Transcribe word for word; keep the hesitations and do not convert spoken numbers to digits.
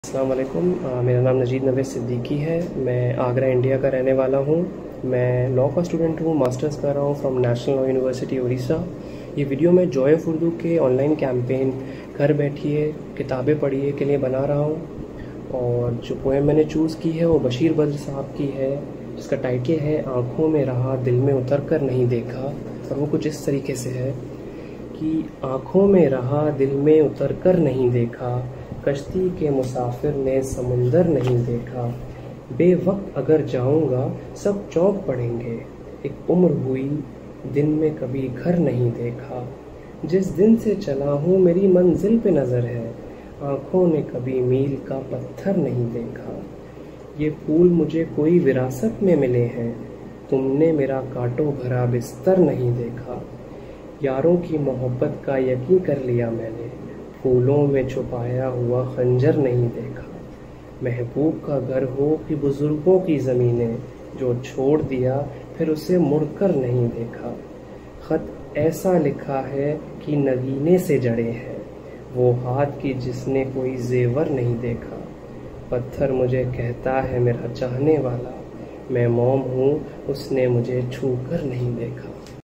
अस्सलाम वालेकुम। अ, मेरा नाम नजीद नवेद सिद्दीकी है। मैं आगरा इंडिया का रहने वाला हूँ। मैं लॉ का स्टूडेंट हूँ, मास्टर्स कर रहा हूँ from National Law University Orissa. ये वीडियो मैं जॉय ऑफ उर्दू के ऑनलाइन कैंपेन घर बैठिए किताबें पढ़िए के लिए बना रहा हूँ। और जो पोएम मैंने चूज़ की है वो बशीर बद्र साहब की है, जिसका टाइटल है आँखों में रहा दिल में उतर कर नहीं देखा। और वो कुछ इस तरीके से है कि आँखों में रहा दिल में उतर कर नहीं देखा, कश्ती के मुसाफिर ने समुंदर नहीं देखा। बेवक्त अगर जाऊंगा सब चौंक पड़ेंगे, एक उम्र हुई दिन में कभी घर नहीं देखा। जिस दिन से चला हूँ मेरी मंजिल पे नज़र है, आँखों ने कभी मील का पत्थर नहीं देखा। ये फूल मुझे कोई विरासत में मिले हैं, तुमने मेरा कांटों भरा बिस्तर नहीं देखा। यारों की मोहब्बत का यकीन कर लिया मैंने, फूलों में छुपाया हुआ खंजर नहीं देखा। महबूब का घर हो कि बुजुर्गों की ज़मीनें, जो छोड़ दिया फिर उसे मुड़कर नहीं देखा। खत ऐसा लिखा है कि नगीने से जड़े हैं, वो हाथ की जिसने कोई जेवर नहीं देखा। पत्थर मुझे कहता है मेरा चाहने वाला, मैं मोम हूँ उसने मुझे छू कर नहीं देखा।